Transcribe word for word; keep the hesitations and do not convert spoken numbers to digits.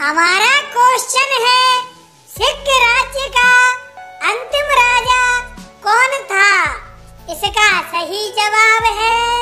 हमारा क्वेश्चन है, सिख राज्य का अंतिम राजा कौन था? इसका सही जवाब है